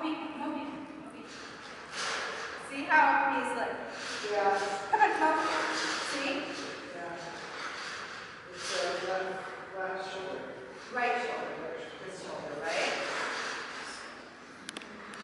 Moby, Moby, Moby. See how he's like, yeah. Come on, Moby. See?